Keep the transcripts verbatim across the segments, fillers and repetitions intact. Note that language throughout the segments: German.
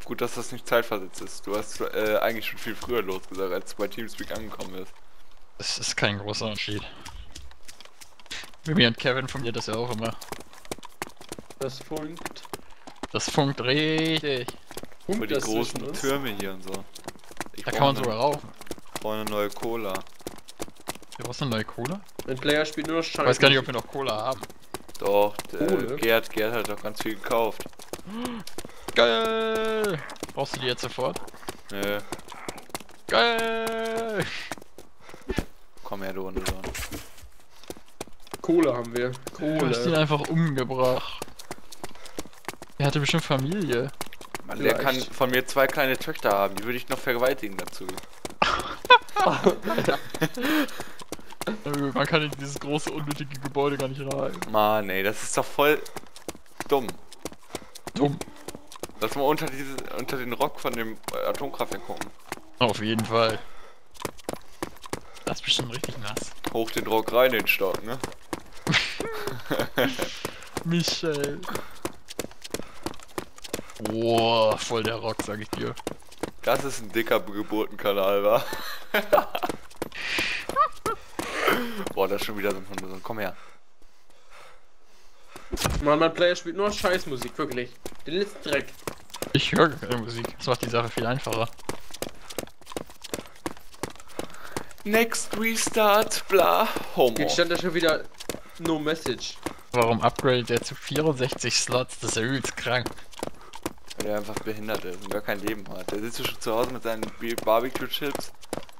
Gut, dass das nicht zeitversetzt ist. Du hast äh, eigentlich schon viel früher losgesagt, als du bei Teamspeak angekommen bist. Das ist kein großer Unterschied. Mimi und Kevin fungiert das ja auch immer. Das funkt. Das funkt richtig. Für Funkt die das großen zwischen uns? Türme hier und so. Ich Da brauch kann man eine- sogar rauchen. Ich brauche eine neue Cola. Du brauchst eine neue Cola? Ein Player spielt nur noch Ich Scheiße. weiß gar nicht, ob wir noch Cola haben. Doch, äh, Kohle? Gerd, Gerd hat doch ganz viel gekauft. Geil! Brauchst du die jetzt sofort? Nö, Geil! komm her, du Hundesohn. Kohle haben wir. Du hast ihn Kohle. einfach umgebracht. Er hatte bestimmt Familie. Mann, der kann Vielleicht. von mir zwei kleine Töchter haben, die würde ich noch vergewaltigen dazu. Äh, Man kann in dieses große, unnötige Gebäude gar nicht rein. Mann, ey, das ist doch voll dumm. Dumm. Lass mal unter, diese, unter den Rock von dem äh, Atomkraftwerk gucken. Auf jeden Fall. Das ist bestimmt richtig nass. Hoch den Rock rein, den Stock, ne? Michel. Boah, voll der Rock, sag ich dir. Das ist ein dicker Geburtenkanal, wa? Boah, das ist schon wieder so ein Hundesohn. Komm her. Mann, mein Player spielt nur Scheißmusik, wirklich. Den letzten Dreck. Ich höre gar keine Musik. Das macht die Sache viel einfacher. Next Restart, bla, Homo. Jetzt stand da schon wieder No Message. Warum upgradet der zu vierundsechzig Slots? Das ist ja übelst krank. Weil der einfach behindert ist und gar kein Leben hat. Der sitzt schon zu Hause mit seinen B- Barbecue-Chips.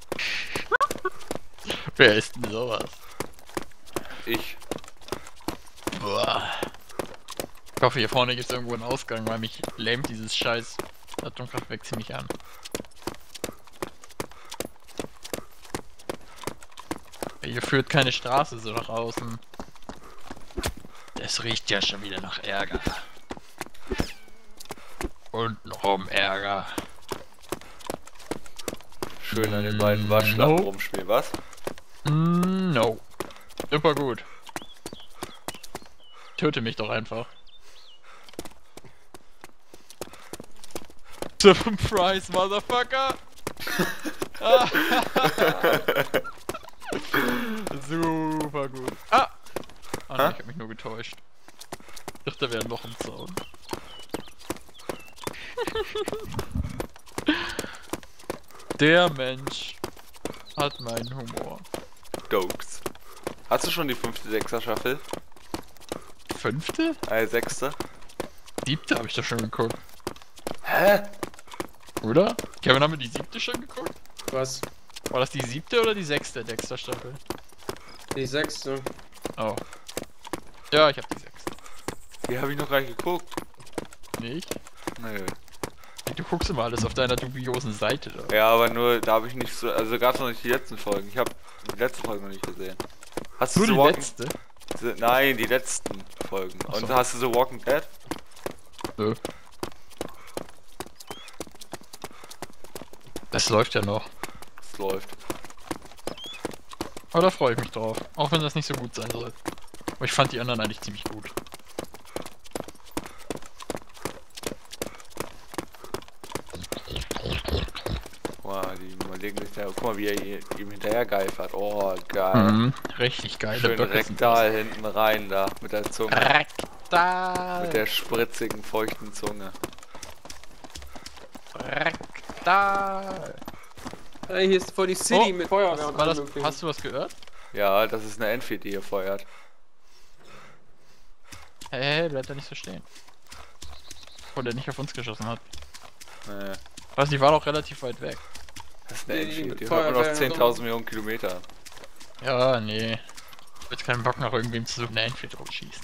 Wer ist denn sowas? Ich. Boah. Ich hoffe, hier vorne gibt es irgendwo einen Ausgang, weil mich lähmt dieses scheiß Atomkraftwerk ziemlich an. Hier führt keine Straße so nach außen. Es riecht ja schon wieder nach Ärger. Und noch um Ärger. Schön an den beiden Waschlappen No. rumspielen, was? Mm, no. Super gut. Töte mich doch einfach. Surprise, Motherfucker! Ah. Super gut. Ah! Oh nein, Hä? ich hab mich nur getäuscht. Ich dachte, da wäre noch ein Zaun. Der Mensch hat meinen Humor. Dokes. Hast du schon die fünfte Sechser-Staffel? Fünfte? Äh, sechste? Siebte habe ich doch schon geguckt. Hä? Oder? Kevin, haben wir die siebte schon geguckt? Was? War das die siebte oder die sechste Dexter-Staffel? Die sechste. Oh. Ja, ich hab die sechste. Die habe ich noch gar nicht geguckt. Nicht? Nö. Du guckst immer alles auf deiner dubiosen Seite da. Ja, aber nur, da habe ich nicht so, also gab's noch nicht die letzten Folgen. Ich habe die letzte Folge noch nicht gesehen. Hast du Nur The die Walking... letzte? The, nein, die letzten Folgen. Ach so. Und hast du The Walking Dead? Nö. Das läuft ja noch. Es läuft. Aber da freue ich mich drauf. Auch wenn das nicht so gut sein soll. Aber ich fand die anderen eigentlich ziemlich gut. Wow, die überlegen sich da, guck mal, wie er hier- ihm hinterher geifert. Oh, geil. Mhm. Richtig geile Schön Böcke sind rektal hinten rein da, mit der das. Zunge. Rektal. Mit der spritzigen, feuchten Zunge. Rektal. Hey, hier ist voll die City Oh, mit Feuerwehr Was, und war allem das, möglichen. hast du was gehört? Ja, das ist eine Enfield, die hier feuert. Hey, hey, bleib da nicht so stehen. Obwohl der nicht auf uns geschossen hat. Nee, Was, die war doch relativ weit weg. das ist eine Die Enfield, die hört Feuerwehr man auf und zehntausend Millionen Kilometer. Ja, nee. Ich hab jetzt keinen Bock nach irgendwem zu suchen, der Enfield rumschießt.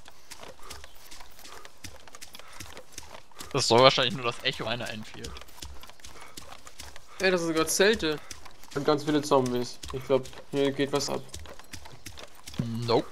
Das soll wahrscheinlich nur das Echo einer Enfield. Ey, das sind sogar Zelte. Und ganz viele Zombies. Ich glaube, hier geht was ab. Nope.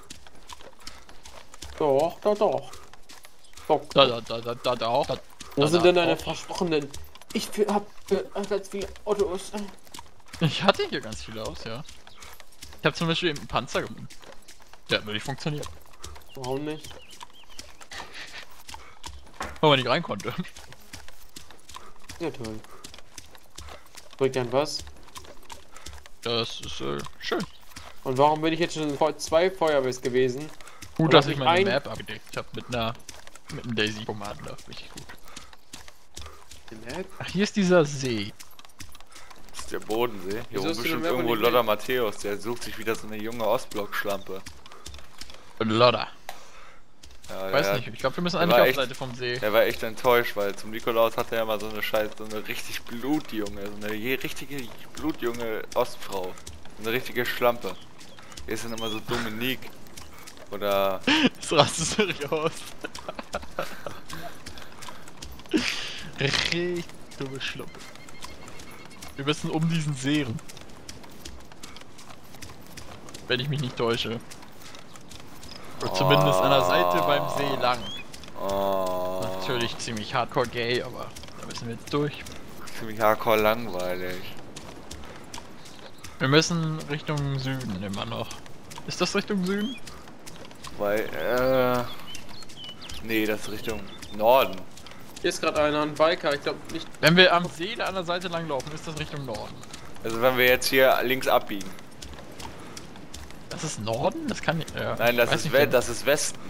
Doch, doch, doch. Doch. Da, da, da, da, da, da auch. Da, Wo da, sind da, denn deine auch. versprochenen? Ich für- hab für ganz viele Autos. Ich hatte hier ganz viele aus, ja. Ich habe zum Beispiel eben einen Panzer gefunden. Der hat nur nicht funktioniert. Warum nicht? Weil man nicht rein konnte. Ja, toll. Bringt dann was? Das ist äh, schön. Und warum bin ich jetzt schon in zwei Feuerwehrs gewesen? Gut, Und dass hab ich nicht meine ein- Map abgedeckt habe mit einer mit einem Daisy Commander. Richtig gut. Die Map? Ach, hier ist dieser See. Das ist der Bodensee. Hier Wieso oben hast du bestimmt den Map irgendwo nicht Lothar mit? Matthäus, der sucht sich wieder so eine junge Ostblock-Schlampe. Und Lodder. Ja, Weiß der, nicht, ich glaube, wir müssen der eigentlich war auf echt- Seite vom See. der war echt enttäuscht, weil zum Nikolaus hat er immer so eine Scheiß, so eine richtig blutjunge, so eine je- richtige blutjunge Ostfrau. So eine richtige Schlampe. Die ist dann immer so Dominique. Oder Das rastest du richtig aus. Richtig dumme Schluppe. Wir müssen um diesen See rum. Wenn ich mich nicht täusche. Oder zumindest an der Seite beim See lang. oh, Natürlich ziemlich hardcore gay, aber da müssen wir jetzt durch. ziemlich hardcore langweilig. Wir müssen Richtung Süden immer noch. Ist das Richtung Süden? Weil, äh. Nee, das ist Richtung Norden. Hier ist gerade einer, ein Biker, ich glaube nicht. Wenn wir am See der anderen Seite lang laufen, ist das Richtung Norden. Also wenn wir jetzt hier links abbiegen. Das ist Norden? Das kann nicht. Ja. Nein, das Weiß ist nicht, We wenn- das ist Westen.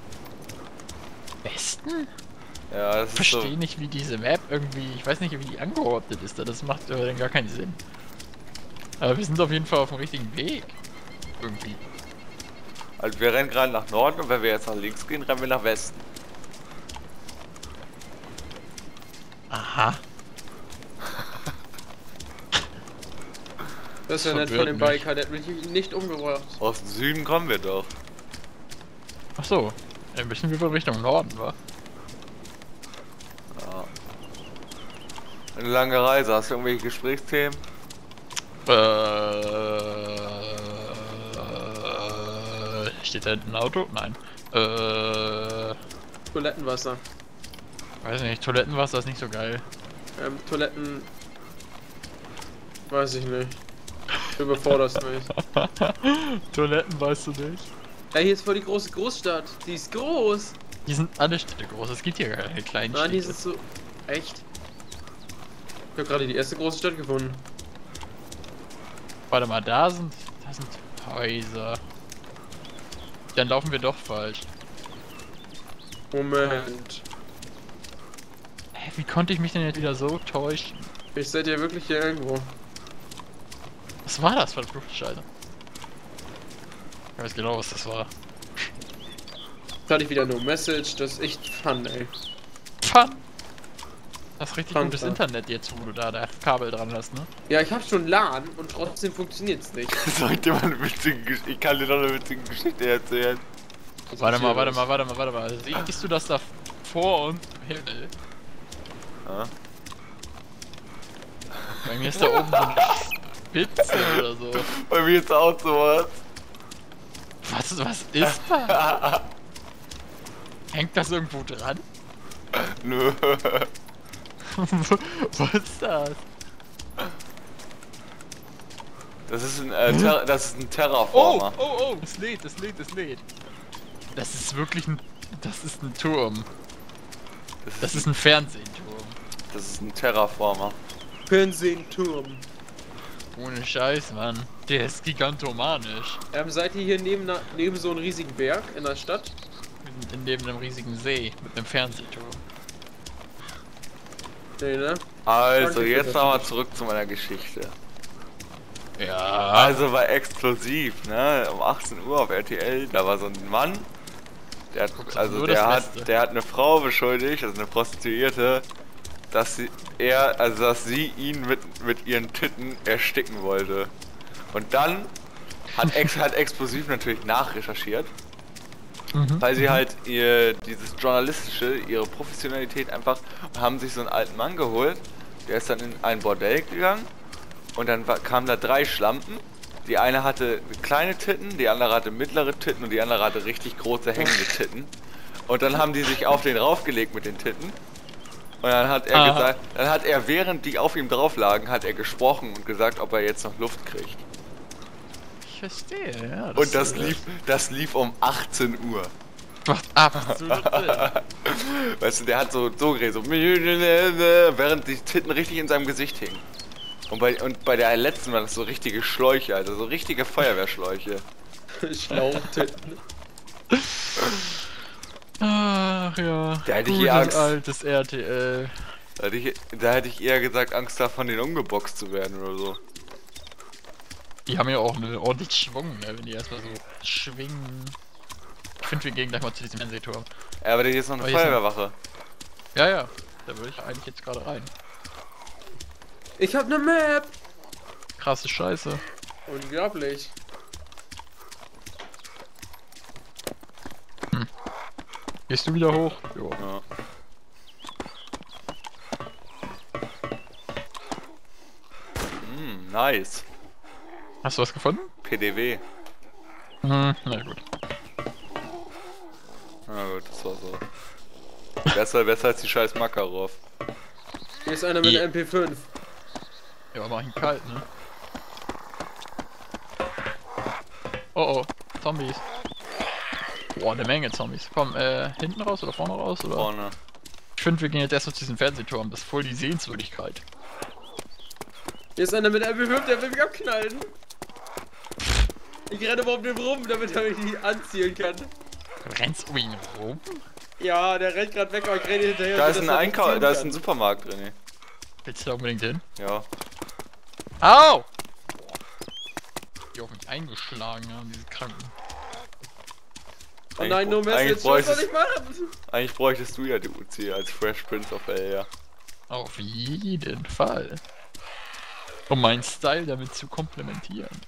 Westen? Ja, das Ich ist so. verstehe nicht, wie diese Map irgendwie. Ich weiß nicht, wie die angeordnet ist. Das macht aber dann gar keinen Sinn. Aber wir sind auf jeden Fall auf dem richtigen Weg. Irgendwie. Also wir rennen gerade nach Norden und wenn wir jetzt nach links gehen, rennen wir nach Westen. Aha. Das ist ja nett von verwirrt dem mich. Biker, der hat mich nicht umgebracht. Aus dem Süden kommen wir doch. Ach so. Ja, müssen wir wohl Richtung Norden, wa? Ja. Eine lange Reise. Hast du irgendwelche Gesprächsthemen? Äh. Steht da hinten ein Auto? Nein. Äh. Toilettenwasser. Weiß nicht, Toilettenwasser ist nicht so geil. Ähm, Toiletten. Weiß ich nicht. Du überforderst mich. Toiletten weißt du nicht. Ja, hier ist voll die große Großstadt. Die ist groß. Die sind alle Städte groß, es gibt hier gar keine kleinen Nein, die Städte. sind so. Echt? Ich habe gerade die erste große Stadt gefunden. Warte mal, da sind. Da sind Häuser. Dann laufen wir doch falsch. Moment. Hä, wie konnte ich mich denn jetzt wieder so täuschen? Ich seid ja wirklich hier irgendwo. Was war das für eine Fluchtscheiße? Ich weiß genau, was das war. Jetzt hatte ich wieder no Message. Das ist echt fun, ey. Fun! Das ist richtig Fun, gutes fun. Internet jetzt, wo du da das Kabel dran hast, ne? Ja, ich habe schon LAN und trotzdem funktioniert's nicht. Soll ich dir mal eine witzige Geschichte? Ich kann dir doch eine witzige Geschichte erzählen. Was Warte ist mal, hier warte los? mal, warte mal, warte mal. Siehst du das da vor uns im Himmel? Ja? Bei mir ist da oben so eine Spitze oder so. Bei mir ist auch sowas. Was, was ist da? Hängt das irgendwo dran? Nö. Was ist das? Das ist ein, äh, Ter das ist ein Oh, Terraformer. oh, oh, es lädt, es lädt, es lädt. Das ist wirklich ein, das ist ein Turm. Das ist ein Fernsehturm. das ist ein Terraformer. Fernsehturm. Ohne Scheiß, Mann. Der ist gigantomanisch. Ähm, seid ihr hier neben, na, neben so einem riesigen Berg in der Stadt? Wir sind neben einem riesigen See mit einem Fernsehturm. Nee, ne? Also, Danke für jetzt das. nochmal zurück zu meiner Geschichte. Ja. Also bei Explosiv, ne, um achtzehn Uhr auf R T L, da war so ein Mann, der hat, Guckst also nur der das hat, Beste. der hat eine Frau beschuldigt, also eine Prostituierte, dass sie, er, also dass sie ihn mit, mit ihren Titten ersticken wollte. Und dann hat, Ex, hat Explosiv natürlich nachrecherchiert, Mhm. weil sie halt ihr, dieses Journalistische, ihre Professionalität einfach, haben sich so einen alten Mann geholt, der ist dann in ein Bordell gegangen und dann war, kamen da drei Schlampen. Die eine hatte kleine Titten, die andere hatte mittlere Titten und die andere hatte richtig große hängende Titten. Und dann haben die sich auf den raufgelegt mit den Titten. Und dann hat er Aha. gesagt, dann hat er, während die auf ihm drauf lagen, hat er gesprochen und gesagt, ob er jetzt noch Luft kriegt. Ich verstehe, ja. Und das äh, lief, das lief um achtzehn Uhr. Macht absolut Sinn. Weißt du, der hat so, so geredet, so, während die Titten richtig in seinem Gesicht hingen. Und bei, und bei der letzten waren das so richtige Schläuche, also so richtige Feuerwehrschläuche. Schlauchtitten. Ach ja, Da hätte ich gutes eher Angst. altes R T L. Da hätte, ich, da hätte ich eher gesagt, Angst davon, den umgeboxt zu werden oder so. Die haben ja auch einen ordentlichen Schwung, ne, wenn die erstmal so schwingen. Ich finde, wir gehen gleich mal zu diesem Fernsehturm. Ja, aber hier ist noch eine Aber hier ist Feuerwehrwache. Ja, ja, da würde ich eigentlich jetzt gerade rein. Ich hab ne Map! Krasse Scheiße. Unglaublich. Gehst du wieder hoch? Jo. Ja. Hm, nice. Hast du was gefunden? P D W. Hm, na gut. Na gut, das war so. Besser, besser als die scheiß Makarov. Hier ist einer mit Die- M P fünf. Ja, mach ihn kalt, ne? Oh oh, Zombies. Boah, eine Menge Zombies. Komm, äh, hinten raus oder vorne raus, oder? Vorne. Ich finde, wir gehen jetzt erst auf diesen Fernsehturm. Das ist voll die Sehenswürdigkeit. Hier ist einer mit M P fünf, der will mich abknallen. Ich renne aber um den rum, damit er mich nicht anzielen kann. Du rennst um ihn rum? Ja, der rennt gerade weg, aber ich renne hinterher. Da ist damit ein er mich Einkauf, zielen da ist kann. ein Supermarkt drin. Willst du da unbedingt hin? Ja. Au! Die auf mich eingeschlagen haben, diese Kranken. Oh nein, no Eigentlich message, was soll bräuchtest, ich machen? eigentlich bräuchtest du ja die U C als Fresh Prince of Bel-Air. Auf jeden Fall. Um meinen Style damit zu komplementieren.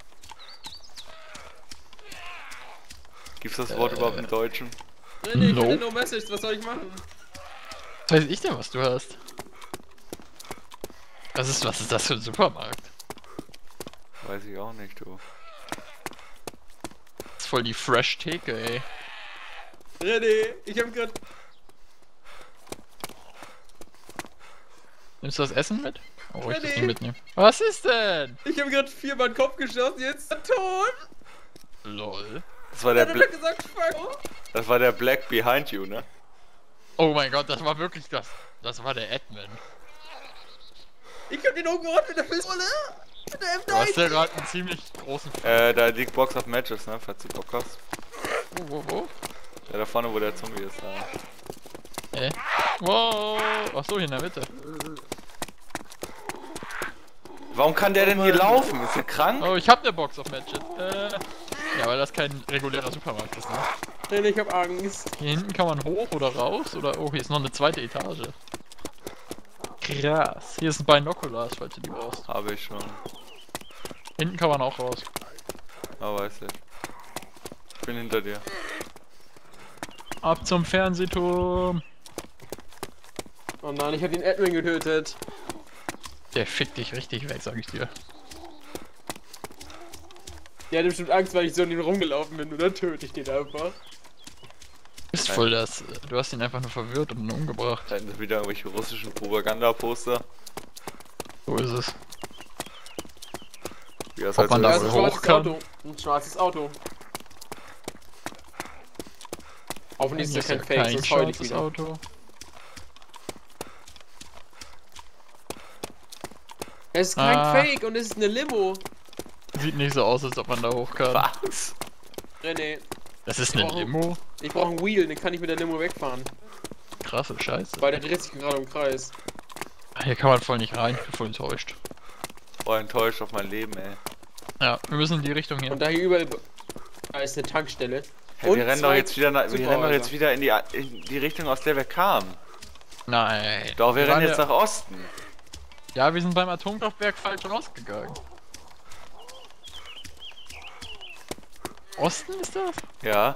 Gibt's das Wort Äh. überhaupt im Deutschen? Nee, nee, ich Nope. will no message, was soll ich machen? Was weiß ich denn, was du hast? Was ist, was ist das für ein Supermarkt? Weiß ich auch nicht, du. Das ist voll die Fresh-Theke, ey. René, ich hab grad... Nimmst du das Essen mit? Oh, ich Nee, das nee. nicht mitnehmen. Was ist denn? Ich hab grad viermal den Kopf geschossen, jetzt ist er tot! Lol. Das war der, Dann hat Bla er gesagt, fuck! das war der Black Behind You, ne? Oh mein Gott, das war wirklich das. Das war der Admin. Ich hab den umgerannt mit der Pistole! Mit der M Du hast ja neunzig! gerade einen ziemlich großen... Äh, da liegt Box of Matches, ne? Falls du Bock hast. Wo, wo, wo? Ja, da vorne, wo der Zombie ist, da. Äh? Wow. Achso, hier in der Mitte. Warum kann der denn hier laufen? Ist der krank? Oh, ich hab eine Box of Matches. Äh. Ja, weil das kein regulärer Supermarkt ist, ne? René, ich hab Angst. Hier hinten kann man hoch oder raus oder... Oh, hier ist noch eine zweite Etage. Krass. Hier ist ein Binoculars, falls du die brauchst. Habe ich schon. Hinten kann man auch raus. Ah, weiß ich. Ich bin hinter dir. Ab zum Fernsehturm. Oh nein, ich hab den Admin getötet. Der fickt dich richtig weg, sag ich dir. Der hatte bestimmt Angst, weil ich so in ihn rumgelaufen bin, und dann töte ich den einfach. Du bist voll das... Du hast ihn einfach nur verwirrt und umgebracht. Da sind wieder irgendwelche russischen Propagandaposter. So ist es. Wie das Ob man so da Da ist ist. ein wohl schwarzes hoch kann? Auto. Ein schwarzes Auto. Hoffentlich ist das kein Fake, kein sonst heul ich schwarzes wieder. Auto. Es ist kein Ah. Fake und es ist eine Limo. Sieht nicht so aus, als ob man da hoch kann. Was? René, Das ist eine Oh. Limo? ich brauche ein Wheel, dann kann ich mit der Limo wegfahren. Krasse Scheiße. Weil der dreht sich gerade im Kreis. Hier kann man voll nicht rein, ich bin voll enttäuscht. Boah, enttäuscht auf mein Leben, ey. Ja, wir müssen in die Richtung hier. Und da hier überall... Da ist eine Tankstelle. Hey, Und wir rennen doch zwei jetzt wieder, nach, wir rennen doch Superhäuser. jetzt wieder in die, in die Richtung, aus der wir kamen. Nein. Doch, wir rennen waren jetzt ja, nach Osten. Ja, wir sind beim Atomkraftwerk falsch und ausgegangen. Osten ist das? Ja.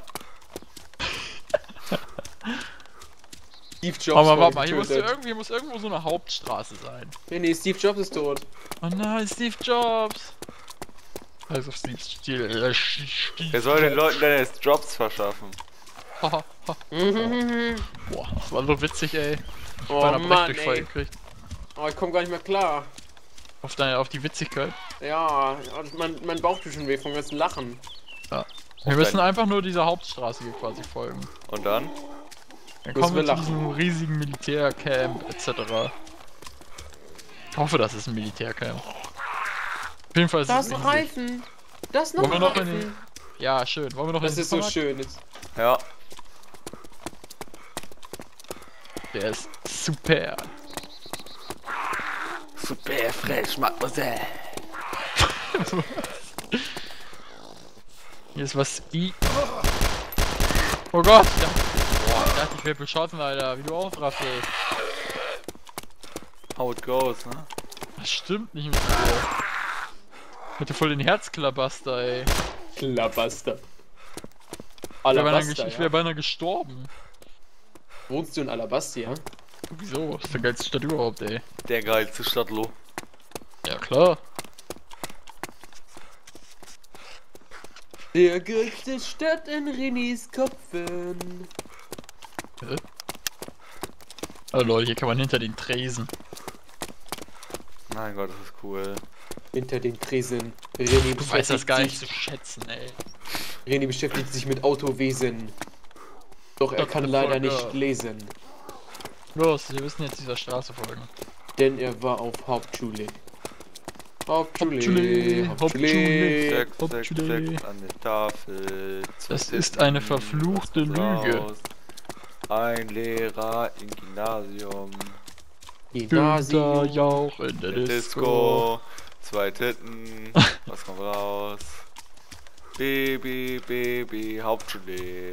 Steve Jobs Aber wurde warte mal, hier muss, getötet. irgendwie, muss irgendwo so eine Hauptstraße sein. Nee, nee, Steve Jobs ist tot. Oh nein, Steve Jobs! Also Steve Stil. Äh, Steve Wer soll den Leuten denn jetzt Jobs verschaffen? Boah, das war so witzig, ey. Oh Meiner Mann, Brechdurchfall ey. gekriegt. Oh, ich komm gar nicht mehr klar. Auf, deine, auf die Witzigkeit. Ja, und mein, mein Bauch tut schon weh vom ganzen Lachen. Ja. Wir müssen einfach nur dieser Hauptstraße hier quasi folgen. Und dann? Dann Müssen kommen wir wir zu lachen. diesem riesigen Militärcamp et cetera. Ich hoffe, das ist ein Militärcamp. Auf jeden Fall ist Da es ist noch riesig. Reifen. Da ist noch Wollen wir noch in Reifen. den... Ja, schön. Wollen wir noch Das in den ist so Supermarkt? schön. Jetzt. Ja. Der ist super. Super fresh, Mademoiselle. Hier ist was i... Oh Gott! Ich dachte, boah, ich dachte, ich werde beschossen, Alter. Wie du aufraffst. How it goes, ne? Das stimmt nicht mit dir. Ich hatte voll den Herzklabaster, ey. Klabaster. Ich wäre beinahe, Alabaster, ges- ich ja. wär beinahe gestorben. Wohnst du in Alabastia? Wieso? Das ist der geilste Stadt überhaupt, ey. Der geilste Stadtlo. Ja, klar. Der geilste Stadt in Renis Köpfen. Hä? Oh lol, hier kann man hinter den Tresen. Mein Gott, das ist cool. Hinter den Tresen. René Du weißt das gar nicht zu sich, schätzen, ey. René beschäftigt sich mit Autowesen. Doch er Shut kann the leider fuck nicht up. lesen. Los, wir müssen jetzt dieser Straße folgen. Denn er war auf Hauptschule. Hauptschule. Hauptschule, Hauptschule. Sechs, sechs, Hauptschule. sechs an der Tafel. Das ist eine verfluchte Lüge. Raus. Ein Lehrer im Gymnasium. Günter Gymnasium. Jauch in der Der Disco. Disco. Zwei Titten. Was kommt raus? Baby, Baby, Hauptschule.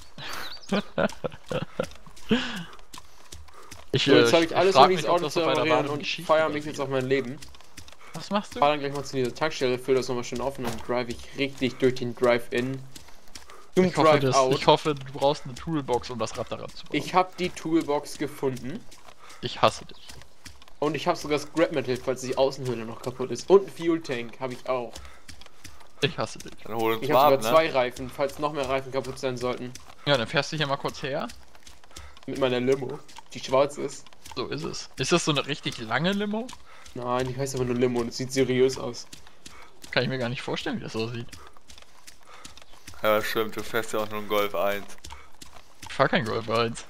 Ich, So, jetzt äh, habe ich alles, frag um mich, dieses ob Auto das zu auf einer reparieren wahren und Geschichte feiere mich basiert. jetzt auf mein Leben. Was machst du? Fahr dann gleich mal zu dieser Tankstelle, fülle das nochmal schön auf und dann drive ich richtig durch den Drive-In. Zum Ich hoffe, das, Drive-Out. ich hoffe, du brauchst eine Toolbox, um das Rad daran zu bauen. Ich habe die Toolbox gefunden. Ich hasse dich. Und ich habe sogar Scrap Metal, falls die Außenhülle noch kaputt ist. Und ein Fuel Tank habe ich auch. Ich hasse dich. Dann hol uns Ich mal habe ab, sogar ne? zwei Reifen, falls noch mehr Reifen kaputt sein sollten. Ja, dann fährst du hier mal kurz her. Mit meiner Limo, die schwarz ist. So ist es. Ist das so eine richtig lange Limo? Nein, die heißt aber nur Limo und es sieht seriös aus. Kann ich mir gar nicht vorstellen, wie das aussieht. Ja, stimmt, du fährst ja auch nur einen Golf eins. Ich fahr kein Golf eins.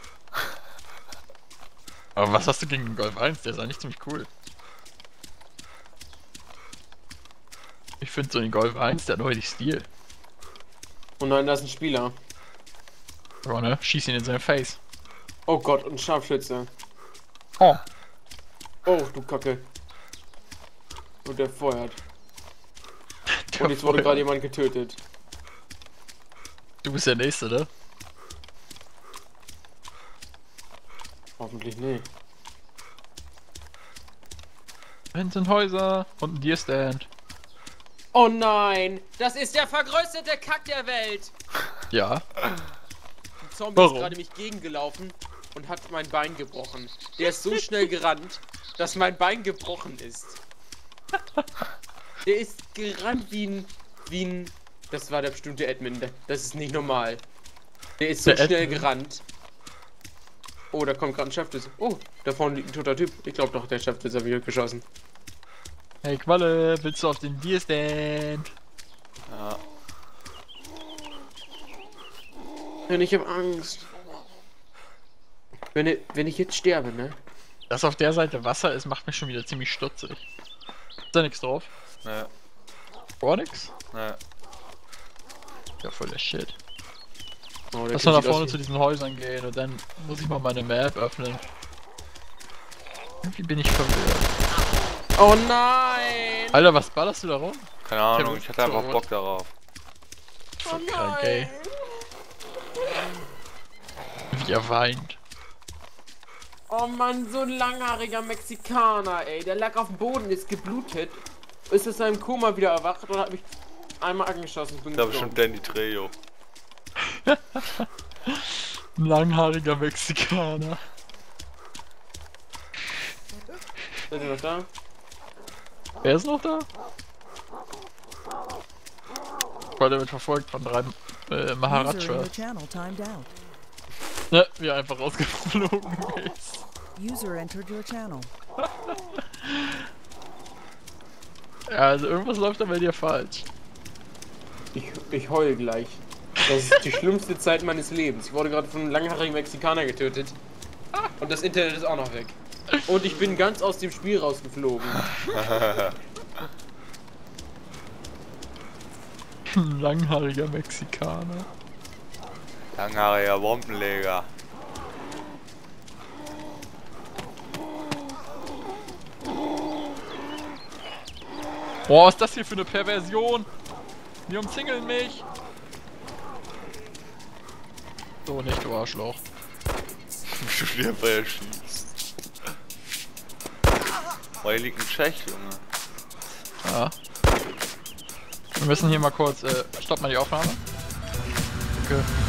Aber was hast du gegen den Golf eins? Der ist eigentlich ziemlich cool. Ich finde so den Golf eins, der hat richtig Stil. Und nein, da ist ein Spieler. Ja, ne? Schieß ihn in sein Face. Oh Gott, und ein Scharfschütze. Oh. Oh, du Kacke. Und der feuert. Der Und jetzt wurde Feuer. gerade jemand getötet. Du bist der Nächste, ne? Hoffentlich nicht. Hinten sind Häuser und ein Deerstand. Oh nein! Das ist der vergrößerte Kack der Welt! Ja. Ein Zombie Warum? ist gerade mich gegengelaufen und hat mein Bein gebrochen. Der ist so schnell gerannt, dass mein Bein gebrochen ist. Der ist gerannt wie ein... wie ein... Das war der bestimmte Admin. Das ist nicht normal. Der ist so Der schnell Admin? gerannt. Oh, da kommt gerade ein Schaftwitz. Oh, da vorne liegt ein toter Typ. Ich glaube doch, der Schaftwitz hat mich geschossen. Hey Qualle, willst du auf den Deerstand? Ja. Ja, ich hab Angst. Wenn ich, wenn ich jetzt sterbe, ne? Dass auf der Seite Wasser ist, macht mich schon wieder ziemlich stutzig. Ist da nichts drauf? Ne, Gar nix? ne. Ja, voll der Shit. Oh, der Lass mal Typ nach sieht aus vorne wie- zu diesen Häusern gehen und dann muss ich mal meine Map öffnen. Irgendwie bin ich verwirrt. Oh nein! Alter, was ballerst du da rum? Keine Ahnung, ich hatte einfach Bock darauf. Oh Krank, ey. Wie er weint. Oh Mann, so ein langhaariger Mexikaner, ey. Der lag auf dem Boden, ist geblutet. Ist aus seinem Koma wieder erwacht und hat mich einmal angeschossen. Ich bin Da bestimmt gestorben. Danny Trejo. Ein langhaariger Mexikaner. Seid ihr noch da? Wer ist noch da? Weil der wird verfolgt von drei äh, User in Maharajahs. your channel timed out. Ne, wie er einfach rausgeflogen ist. User entered your channel. Ja, also irgendwas läuft da bei dir falsch. Ich, ich heul gleich. Das ist die schlimmste Zeit meines Lebens. Ich wurde gerade von einem langhaarigen Mexikaner getötet. Und das Internet ist auch noch weg. Und ich bin ganz aus dem Spiel rausgeflogen. Ein langhaariger Mexikaner. Langhaariger Bombenleger. Boah, was ist das hier für eine Perversion? Die umzingeln mich. So nicht, du Arschloch. Du dir einfach erschießt. Oh, hier liegt ein Tschech, Junge. Ja. Wir müssen hier mal kurz, äh, stopp mal die Aufnahme. Okay.